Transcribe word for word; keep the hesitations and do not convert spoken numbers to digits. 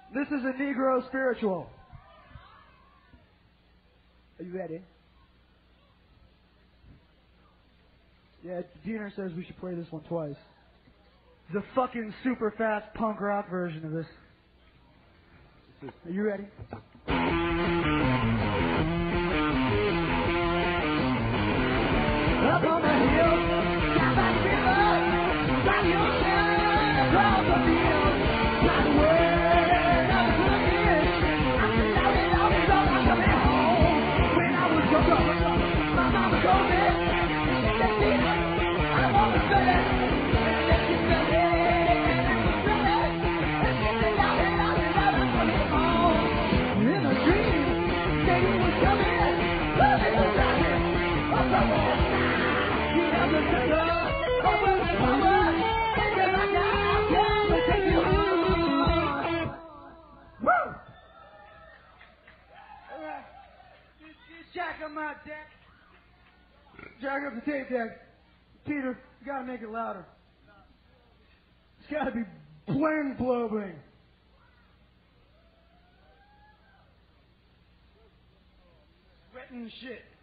This is a Negro spiritual. Are you ready? Yeah, Diener says we should play this one twice. The fucking super fast punk rock version of this. Are you ready? Up on the hill, got my river, got your town across the field, got the word of the cookies. I said, I did all this all I'm coming home. When I was young, my mama told me, she said, Tina, I want to study. And then she said, hey, and she said, and she said, I did all this all I'm coming home. In a dream, said he was coming, but it was rocking, up from the sky. Jack up my deck. Jack up the tape deck. Peter, you gotta make it louder. It's gotta be bling blowing. Sweating shit.